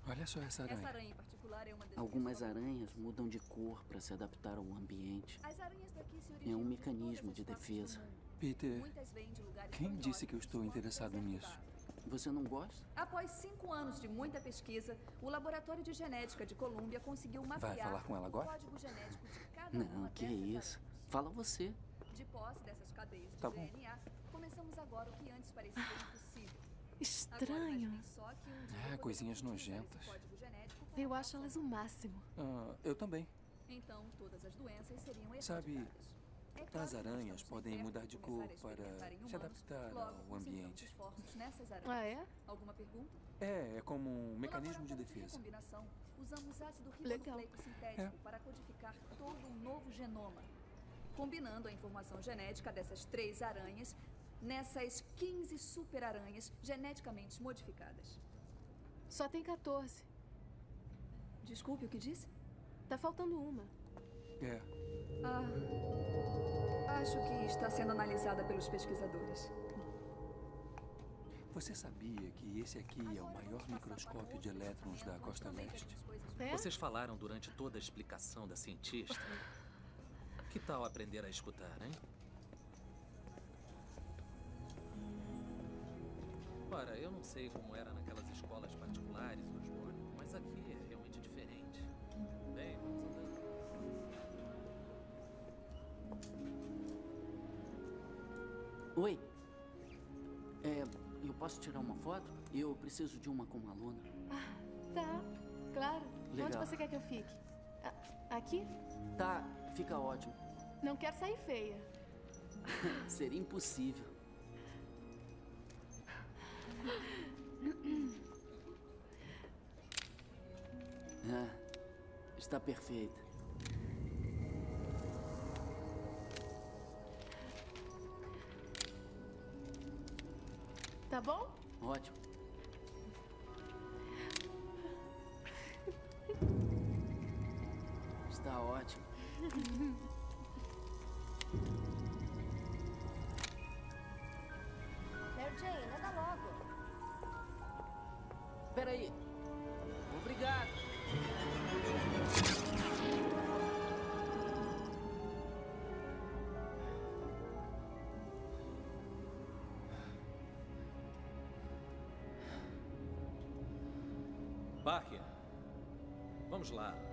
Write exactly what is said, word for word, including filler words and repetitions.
Olha só essa aranha. Essa aranha em particular é uma das Algumas aranhas mudam de cor para se adaptar ao ambiente. As aranhas daqui se É originam um de mecanismo todas de as partes defesa. do mundo. Peter, Muitas vêm de lugares quem tão disse que eu inóspitos estou quanto o interessado deserto nisso? da África. Você não gosta? Após cinco anos de muita pesquisa, o Laboratório de Genética de Colômbia conseguiu mapear falar com ela agora? o código genético de cada Não, uma que dessas isso. aranhas. Fala você. De posse dessas cadeias de Tá bom. D N A, começamos agora o que antes parecia impossível. Agora, Estranho. imaginem só que um dia É, podemos coisinhas utilizar esse nojentas. código genético para Eu a acho elas o máximo. Ah, eu também. Então, todas as doenças seriam Sabe, erradicadas. É claro as que aranhas estamos podem perto mudar de começar cor a experimentar para em se humanos, adaptar logo ao concentramos ambiente. esforços nessas aranhas. Ah, é? Alguma pergunta? É, é como um mecanismo de No laboratório defesa. recombinação, usamos ácido Legal. ribonucleico sintético É. para codificar todo um novo genoma, combinando a informação genética dessas três aranhas nessas quinze super-aranhas geneticamente modificadas. Só tem quatorze. Desculpe, o que disse? Tá faltando uma. É. Ah, acho que está sendo analisada pelos pesquisadores. Você sabia que esse aqui é o maior microscópio de elétrons da costa leste? É? Vocês falaram durante toda a explicação da cientista. Que tal aprender a escutar, hein? Ora, eu não sei como era naquelas escolas particulares, Osborne, mas aqui é realmente diferente. Bem, vamos andando. Oi. É, eu posso tirar uma foto? Eu preciso de uma com uma lona. Tá, claro. Legal. Onde você quer que eu fique? A- aqui? Tá, fica ótimo. Não quero sair feia. Seria impossível. Ah, está perfeita. Tá bom? Ótimo. Está ótimo. Mary Jane, anda logo. Peraí. Obrigado. Parker, vamos lá.